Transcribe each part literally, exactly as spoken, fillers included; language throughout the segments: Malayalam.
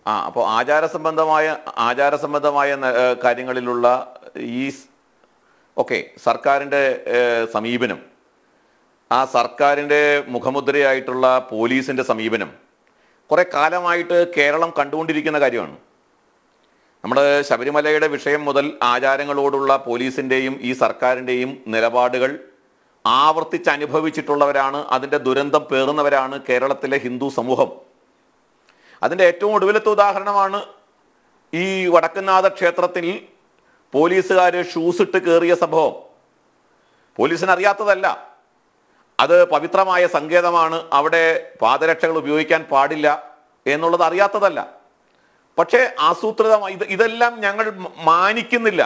ആ അപ്പോൾ ആചാരസംബന്ധമായ ആചാരസംബന്ധമായ കാര്യങ്ങളിലുള്ള ഈ ഓക്കെ സർക്കാരിൻ്റെ സമീപനം, ആ സർക്കാരിൻ്റെ മുഖമുദ്രയായിട്ടുള്ള പോലീസിൻ്റെ സമീപനം കുറേ കാലമായിട്ട് കേരളം കണ്ടുകൊണ്ടിരിക്കുന്ന കാര്യമാണ്. നമ്മുടെ ശബരിമലയുടെ വിഷയം മുതൽ ആചാരങ്ങളോടുള്ള പോലീസിൻ്റെയും ഈ സർക്കാരിൻ്റെയും നിലപാടുകൾ ആവർത്തിച്ച് അനുഭവിച്ചിട്ടുള്ളവരാണ്, അതിൻ്റെ ദുരന്തം പേറുന്നവരാണ് കേരളത്തിലെ ഹിന്ദു സമൂഹം. അതിൻ്റെ ഏറ്റവും ഒടുവിലത്തെ ഉദാഹരണമാണ് ഈ വടക്കുംനാഥ ക്ഷേത്രത്തിൽ പോലീസുകാർ ഷൂസ് ഇട്ട് കയറിയ സംഭവം. പോലീസിന് അറിയാത്തതല്ല, അത് പവിത്രമായ സങ്കേതമാണ്, അവിടെ പാദരക്ഷകൾ ഉപയോഗിക്കാൻ പാടില്ല എന്നുള്ളത് അറിയാത്തതല്ല. പക്ഷേ ആസൂത്രിതമായി ഇത് ഇതെല്ലാം ഞങ്ങൾ മാനിക്കുന്നില്ല.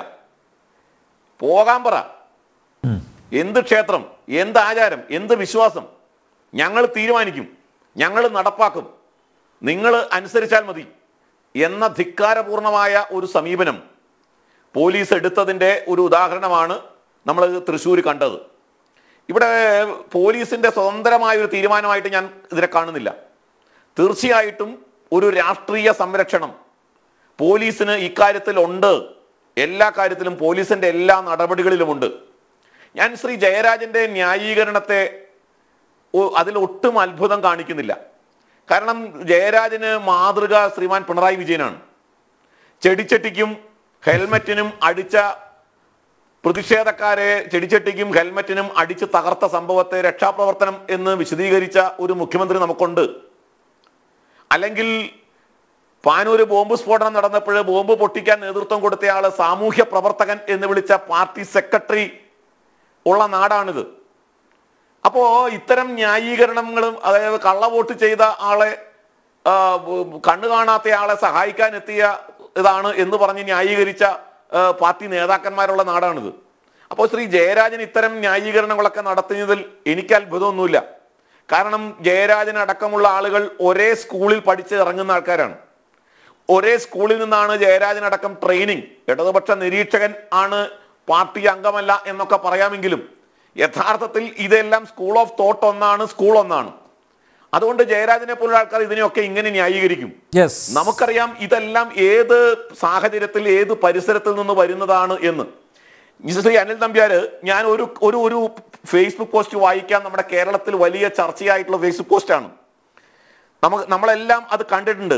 പോകാൻ പറ, എന്ത് ക്ഷേത്രം, എന്ത് ആചാരം, എന്ത് വിശ്വാസം ഞങ്ങൾ തീരുമാനിക്കും, ഞങ്ങൾ നടപ്പാക്കും, നിങ്ങൾ അനുസരിച്ചാൽ മതി എന്ന ധിക്കാരപൂർണമായ ഒരു സമീപനം പോലീസ് എടുത്തതിൻ്റെ ഒരു ഉദാഹരണമാണ് നമ്മൾ തൃശ്ശൂർ കണ്ടത്. ഇവിടെ പോലീസിൻ്റെ സ്വതന്ത്രമായ ഒരു തീരുമാനമായിട്ട് ഞാൻ ഇതിനെ കാണുന്നില്ല. തീർച്ചയായിട്ടും ഒരു രാഷ്ട്രീയ സംരക്ഷണം പോലീസിന് ഇക്കാര്യത്തിൽ ഉണ്ട്. എല്ലാ കാര്യത്തിലും പോലീസിൻ്റെ എല്ലാ നടപടികളിലുമുണ്ട്. ഞാൻ ശ്രീ ജയരാജൻ്റെ ന്യായീകരണത്തെ അതിൽ ഒട്ടും അത്ഭുതം കാണിക്കുന്നില്ല. കാരണം ജയരാജന് മാതൃക ശ്രീമാൻ പിണറായി വിജയനാണ്. ചെടിച്ചട്ടിക്കും ഹെൽമറ്റിനും അടിച്ച പ്രതിഷേധക്കാരെ ചെടിച്ചട്ടിക്കും ഹെൽമറ്റിനും അടിച്ച് തകർത്ത സംഭവത്തെ രക്ഷാപ്രവർത്തനം എന്ന് വിശദീകരിച്ച ഒരു മുഖ്യമന്ത്രി നമുക്കുണ്ട്. അല്ലെങ്കിൽ പാനൂര് ബോംബ് സ്ഫോടനം നടന്നപ്പോൾ ബോംബ് പൊട്ടിക്കാൻ നേതൃത്വം കൊടുത്തയാള് സാമൂഹ്യ പ്രവർത്തകൻ എന്ന് വിളിച്ച പാർട്ടി സെക്രട്ടറി ഉള്ള നാടാണിത്. അപ്പോ ഇത്തരം ന്യായീകരണങ്ങളും, അതായത് കള്ളവോട്ട് ചെയ്ത ആളെ കണ്ണു കാണാത്ത ആളെ സഹായിക്കാൻ എത്തിയ ഇതാണ് എന്ന് പറഞ്ഞ് ന്യായീകരിച്ച പാർട്ടി നേതാക്കന്മാരുള്ള നാടാണിത്. അപ്പോൾ ശ്രീ ജയരാജൻ ഇത്തരം ന്യായീകരണങ്ങളൊക്കെ നടത്തുന്നതിൽ എനിക്ക് അത്ഭുതമൊന്നുമില്ല. കാരണം ജയരാജൻ അടക്കമുള്ള ആളുകൾ ഒരേ സ്കൂളിൽ പഠിച്ച് ഇറങ്ങുന്ന ആൾക്കാരാണ്. ഒരേ സ്കൂളിൽ നിന്നാണ് ജയരാജൻ അടക്കം ട്രെയിനിങ്. ഇടതുപക്ഷ നിരീക്ഷകൻ ആണ്, പാർട്ടി അംഗമല്ല എന്നൊക്കെ പറയാമെങ്കിലും യഥാർത്ഥത്തിൽ ഇതെല്ലാം സ്കൂൾ ഓഫ് തോട്ട് ഒന്നാണ്, സ്കൂൾ ഒന്നാണ്. അതുകൊണ്ട് ജയരാജനെ പോലുള്ള ആൾക്കാർ ഇതിനെയൊക്കെ ഇങ്ങനെ ന്യായീകരിക്കും. നമുക്കറിയാം ഇതെല്ലാം ഏത് സാഹചര്യത്തിൽ ഏത് പരിസരത്തിൽ നിന്ന് വരുന്നതാണ് എന്ന്. ശ്രീ അനിൽ നമ്പ്യാർ, ഞാൻ ഒരു ഒരു ഒരു ഫേസ്ബുക്ക് പോസ്റ്റ് വായിക്കാൻ, നമ്മുടെ കേരളത്തിൽ വലിയ ചർച്ചയായിട്ടുള്ള ഫേസ്ബുക്ക് പോസ്റ്റാണ്. നമുക്ക് നമ്മളെല്ലാം അത് കണ്ടിട്ടുണ്ട്.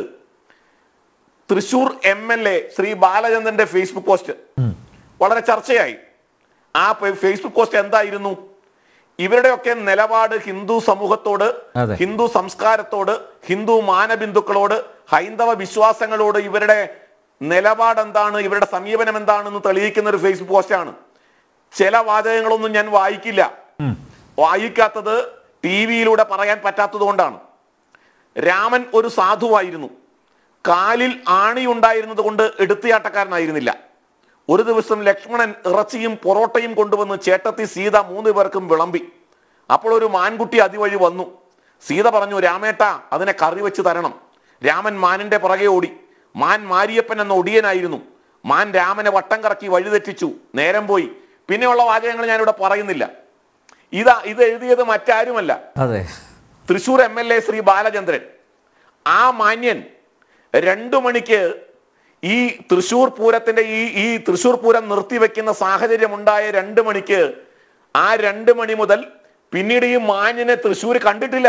Thrissur M L A Sree ബാലചന്ദ്രന്റെ ഫേസ്ബുക്ക് പോസ്റ്റ് വളരെ ചർച്ചയായി. ആ ഫേസ്ബുക്ക് പോസ്റ്റ് എന്തായിരുന്നു? ഇവരുടെയൊക്കെ നിലപാട് ഹിന്ദു സമൂഹത്തോട്, ഹിന്ദു സംസ്കാരത്തോട്, ഹിന്ദു മാനബിന്ദുക്കളോട്, ഹൈന്ദവ വിശ്വാസങ്ങളോട് ഇവരുടെ നിലപാട് എന്താണ്, ഇവരുടെ സമീപനം എന്താണെന്ന് തെളിയിക്കുന്ന ഒരു ഫേസ്ബുക്ക് പോസ്റ്റാണ്. ചില വാചകങ്ങളൊന്നും ഞാൻ വായിക്കില്ല. വായിക്കാത്തത് ടി വിയിലൂടെ പറയാൻ പറ്റാത്തത് കൊണ്ടാണ്. രാമൻ ഒരു സാധുവായിരുന്നു. കാലിൽ ആണി ഉണ്ടായിരുന്നത് കൊണ്ട് എടുത്തിയാട്ടക്കാരനായിരുന്നില്ല. ഒരു ദിവസം ലക്ഷ്മണൻ ഇറച്ചിയും പൊറോട്ടയും കൊണ്ടുവന്ന് ചേട്ടത്തി സീത മൂന്ന് പേർക്കും വിളമ്പി. അപ്പോൾ ഒരു മാൻകുട്ടി അതിവഴി വന്നു. സീത പറഞ്ഞു, രാമേട്ട അതിനെ കറി വെച്ച് തരണം. രാമൻ മാനിന്റെ പുറകെ ഓടി. മാൻ മാരിയപ്പൻ എന്ന ഒടിയനായിരുന്നു. മാൻ രാമനെ വട്ടം കറക്കി വഴിതെറ്റിച്ചു. നേരം പോയി. പിന്നെയുള്ള വാചകങ്ങൾ ഞാനിവിടെ പറയുന്നില്ല. ഇതാ ഇത് എഴുതിയത് മറ്റാരുമല്ല, Thrissur M L A Sree Balachandran. ആ മാന്യൻ രണ്ടു മണിക്ക് ഈ തൃശൂർ പൂരത്തിന്റെ ഈ ഈ തൃശൂർ പൂരം നിർത്തിവെക്കുന്ന സാഹചര്യം ഉണ്ടായ രണ്ട് മണിക്ക് ആ രണ്ട് മണി മുതൽ പിന്നീട് ഈ മാന്യനെ തൃശ്ശൂർ കണ്ടിട്ടില്ല.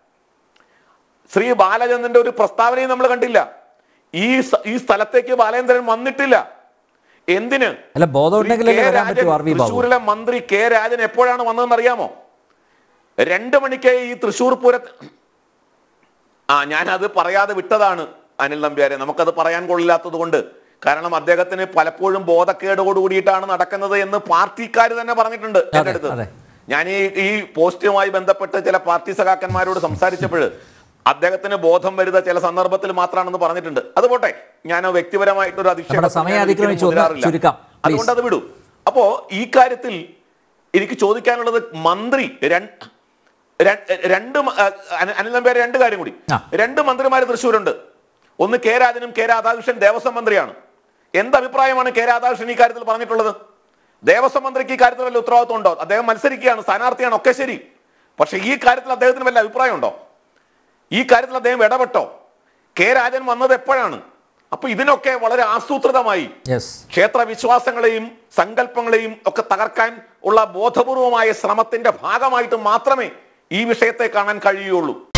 ശ്രീ ബാലചന്ദ്രന്റെ ഒരു പ്രസ്താവനയും നമ്മൾ കണ്ടില്ല. ഈ ഈ സ്ഥലത്തേക്ക് ബാലചന്ദ്രൻ വന്നിട്ടില്ല. എന്തിന്? തൃശ്ശൂരിലെ മന്ത്രി കെ രാജൻ എപ്പോഴാണ് വന്നതെന്ന് അറിയാമോ? രണ്ട് മണിക്ക് ഈ തൃശ്ശൂർ പൂര ആ ഞാൻ അത് പറയാതെ വിട്ടതാണ് അനിൽ നമ്പ്യാരെ. നമുക്കത് പറയാൻ കൊള്ളില്ലാത്തത് കൊണ്ട്. കാരണം അദ്ദേഹത്തിന് പലപ്പോഴും ബോധക്കേടോട് കൂടിയിട്ടാണ് നടക്കുന്നത് എന്ന് പാർട്ടിക്കാർ തന്നെ പറഞ്ഞിട്ടുണ്ട് എന്റെ അടുത്ത്. ഞാൻ ഈ ഈ പോസ്റ്റുമായി ബന്ധപ്പെട്ട് ചില പാർട്ടി സഖാക്കന്മാരോട് സംസാരിച്ചപ്പോൾ അദ്ദേഹത്തിന് ബോധം വരുന്ന ചില സന്ദർഭത്തിൽ മാത്രമാണെന്ന് പറഞ്ഞിട്ടുണ്ട്. അത് പോട്ടെ, ഞാൻ വ്യക്തിപരമായിട്ടൊരു അതിശയം അതുകൊണ്ട് അത് വിടൂ. അപ്പോ ഈ കാര്യത്തിൽ എനിക്ക് ചോദിക്കാനുള്ളത്, മന്ത്രി രണ്ട് അനിൽ നമ്പ്യാരെ രണ്ട് കാര്യം കൂടി. രണ്ട് മന്ത്രിമാര് തൃശ്ശൂരുണ്ട്. ഒന്ന് കെ രാജനും കെ രാധാകൃഷ്ണൻ ദേവസ്വം മന്ത്രിയാണ്. എന്ത് അഭിപ്രായമാണ് കെ രാധാകൃഷ്ണൻ ഈ കാര്യത്തിൽ പറഞ്ഞിട്ടുള്ളത്? ദേവസ്വം മന്ത്രിക്ക് ഈ കാര്യത്തിൽ വല്ല ഉത്തരവാദിത്വം ഉണ്ടോ? അദ്ദേഹം മത്സരിക്കുകയാണ്, സ്ഥാനാർത്ഥിയാണ്, ഒക്കെ ശരി. പക്ഷെ ഈ കാര്യത്തിൽ അദ്ദേഹത്തിന് വല്ല അഭിപ്രായം ഉണ്ടോ? ഈ കാര്യത്തിൽ അദ്ദേഹം ഇടപെട്ടോ? കെ രാജൻ വന്നത് എപ്പോഴാണ്? അപ്പൊ ഇതിനൊക്കെ വളരെ ആസൂത്രിതമായി ക്ഷേത്ര വിശ്വാസങ്ങളെയും സങ്കല്പങ്ങളെയും ഒക്കെ തകർക്കാൻ ഉള്ള ബോധപൂർവമായ ശ്രമത്തിന്റെ ഭാഗമായിട്ട് മാത്രമേ ഈ വിഷയത്തെ കാണാൻ കഴിയുള്ളൂ.